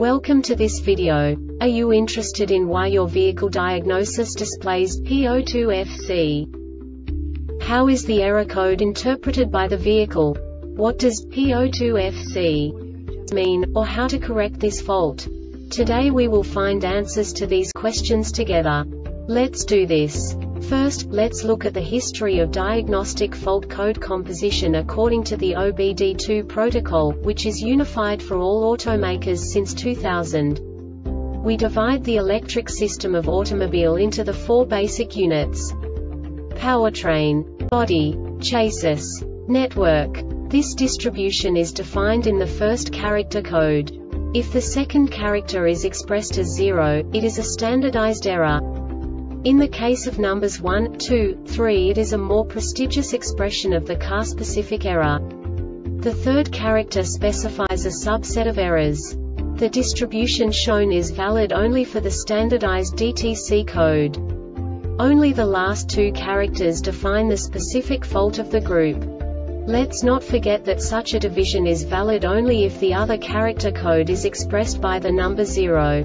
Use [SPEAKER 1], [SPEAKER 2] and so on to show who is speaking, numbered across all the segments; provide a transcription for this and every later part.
[SPEAKER 1] Welcome to this video. Are you interested in why your vehicle diagnosis displays P02FC? How is the error code interpreted by the vehicle? What does P02FC mean, or how to correct this fault? Today we will find answers to these questions together. Let's do this. First, let's look at the history of diagnostic fault code composition according to the OBD2 protocol, which is unified for all automakers since 2000. We divide the electric system of automobile into the four basic units: powertrain, body, chassis, network. This distribution is defined in the first character code. If the second character is expressed as 0, it is a standardized error. In the case of numbers 1, 2, 3, it is a more prestigious expression of the car-specific error. The third character specifies a subset of errors. The distribution shown is valid only for the standardized DTC code. Only the last two characters define the specific fault of the group. Let's not forget that such a division is valid only if the other character code is expressed by the number 0.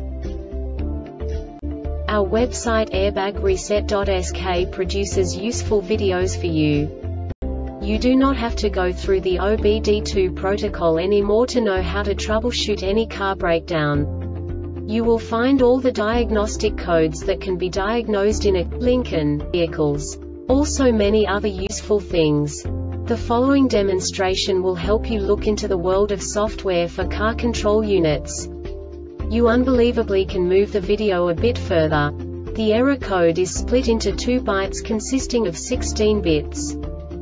[SPEAKER 1] Our website airbagreset.sk produces useful videos for you. You do not have to go through the OBD2 protocol anymore to know how to troubleshoot any car breakdown. You will find all the diagnostic codes that can be diagnosed in a Lincoln vehicles. Also many other useful things. The following demonstration will help you look into the world of software for car control units. You unbelievably can move the video a bit further. The error code is split into 2 bytes consisting of 16 bits.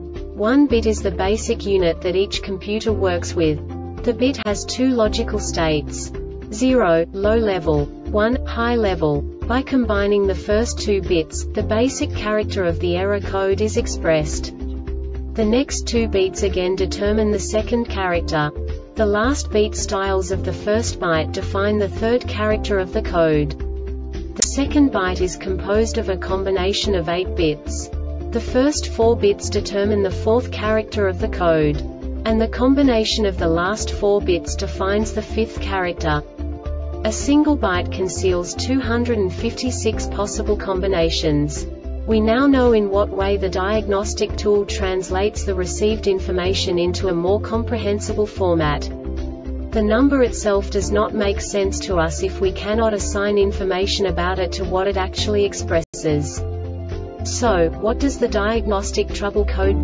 [SPEAKER 1] 1 bit is the basic unit that each computer works with. The bit has 2 logical states: 0, low level, 1, high level. By combining the first 2 bits, the basic character of the error code is expressed. The next 2 beats again determine the second character. The last beat styles of the first byte define the third character of the code. The second byte is composed of a combination of 8 bits. The first 4 bits determine the fourth character of the code. And the combination of the last 4 bits defines the fifth character. A single byte conceals 256 possible combinations. We now know in what way the diagnostic tool translates the received information into a more comprehensible format. The number itself does not make sense to us if we cannot assign information about it to what it actually expresses. So, what does the diagnostic trouble code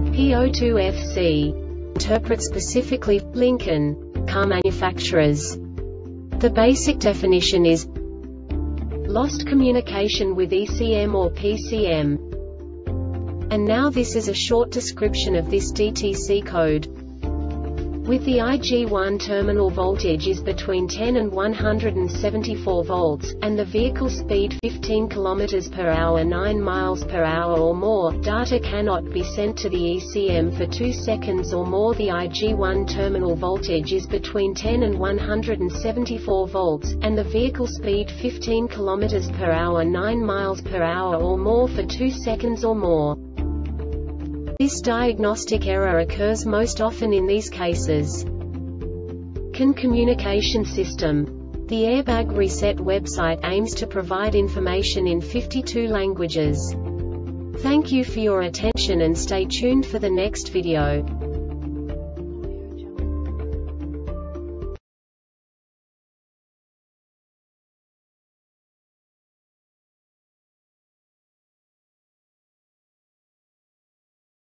[SPEAKER 1] P02FC interpret specifically for Lincoln car manufacturers? The basic definition is lost communication with ECM or PCM. And now this is a short description of this DTC code. With the IG1 terminal voltage is between 10 and 174 volts, and the vehicle speed 15 km per hour 9 miles per hour or more, data cannot be sent to the ECM for 2 seconds or more. The IG1 terminal voltage is between 10 and 174 volts, and the vehicle speed 15 km per hour 9 miles per hour or more for 2 seconds or more. This diagnostic error occurs most often in these cases. CAN communication system. The Airbag Reset website aims to provide information in 52 languages. Thank you for your attention and stay tuned for the next video.